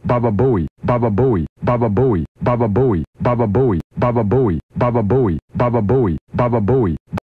Baba Booey, Baba Booey, Baba Booey, Baba Booey, Baba Booey, Baba Booey, Baba Booey, Baba Booey, Baba Booey,